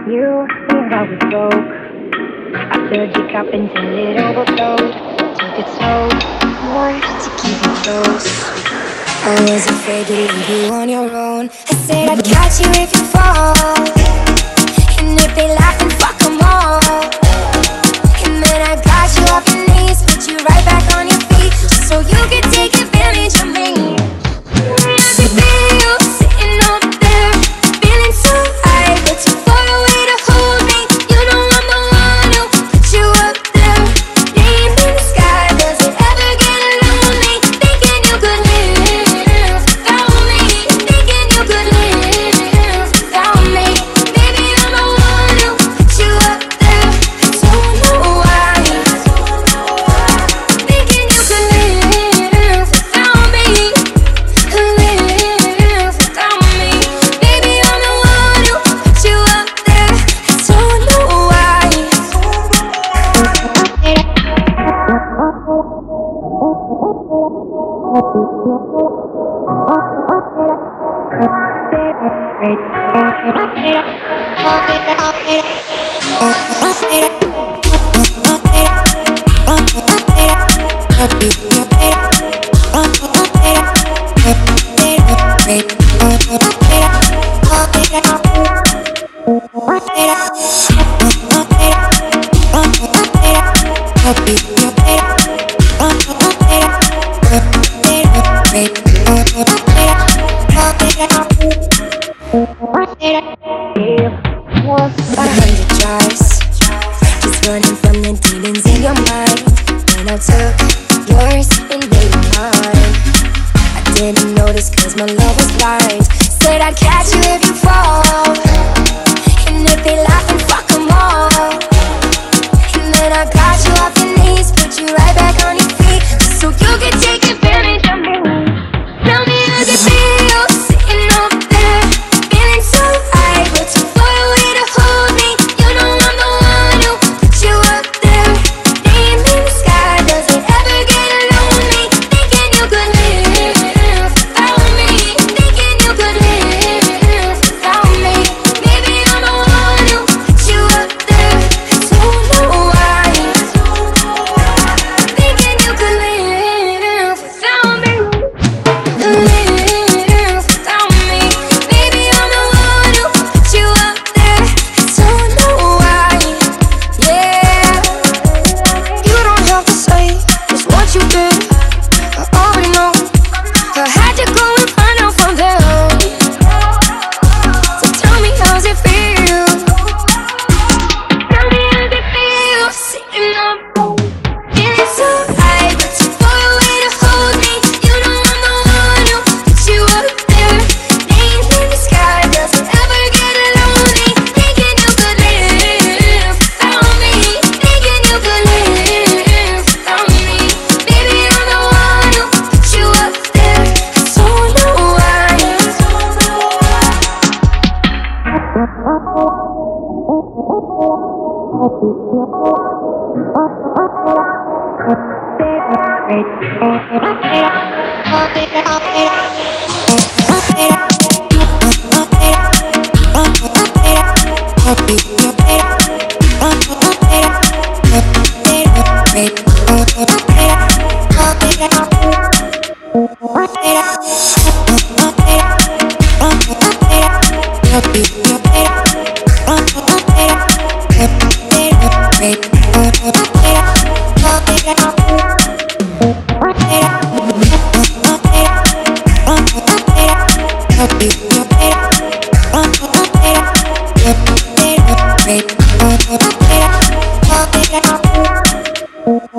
You think I was broke. After the cup until it overflowed. Took it slow, more to keep you close. I was afraid to leave you on your own. I said I'd catch you if you fall, and if they laugh, then fuck them all. And then I got you off your knees, put you right back on your feet, just so you could take advantage of me. I could be you sitting over there, feeling so high, but too far away to hold me. You know I'm the one who put you up there, name in the sky. Does it ever get lonely, thinking you could live without me, thinking you could live without me? Maybe I'm the one who put you up there, I don't know why, thinking you could live without me, live without me. Baby, I'm the one who put you up there, I don't know why. About 100 tries, just running from the demons in your mind. When I took yours and made mine, I didn't notice cause my love was blind. Said I'd catch you if you fall, and if they laugh, then fuck them all. And then I got you off your knees, put you right back on your feet, just so you could take advantage of me. Tell me I could be you sitting over there, feeling so high, but too far away to hold me. You know I'm the one who put you up there, name in the sky. Does it ever get lonely, thinking you could live without me, thinking you could live without me? Maybe I'm the one who put you up there, I don't know why, thinking you could live without me, live without me. Baby, I'm the one who put you up there, I don't know why. Yeah, you don't have to say just what you did, I already know. I had to go and find out from them. So tell me, how's it feel? Tell me, how's it feel sitting up, feeling so high, but too far away to hold me. You know I'm the one who put you up there, name in the sky. Does it ever get lonely, thinking you could live without me, thinking you could live without me? Baby, I'm the one who put you up there, I don't know why. Wait.